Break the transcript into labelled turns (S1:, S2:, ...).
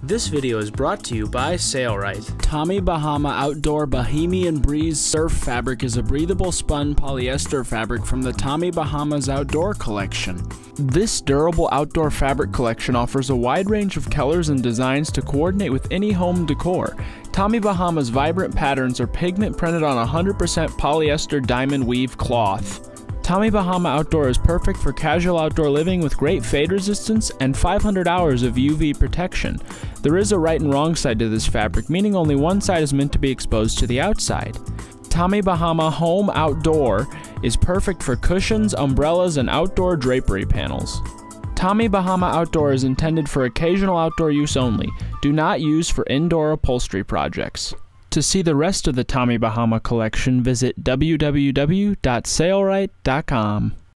S1: This video is brought to you by Sailrite.
S2: Tommy Bahama Outdoor Bahamian Breeze Surf Fabric is a breathable spun polyester fabric from the Tommy Bahamas Outdoor Collection. This durable outdoor fabric collection offers a wide range of colors and designs to coordinate with any home decor. Tommy Bahama's vibrant patterns are pigment printed on 100% polyester diamond weave cloth. Tommy Bahama Outdoor is perfect for casual outdoor living with great fade resistance and 500 hours of UV protection. There is a right and wrong side to this fabric, meaning only one side is meant to be exposed to the outside. Tommy Bahama Home Outdoor is perfect for cushions, umbrellas, and outdoor drapery panels. Tommy Bahama Outdoor is intended for occasional outdoor use only. Do not use for indoor upholstery projects. To see the rest of the Tommy Bahama collection, visit www.sailrite.com.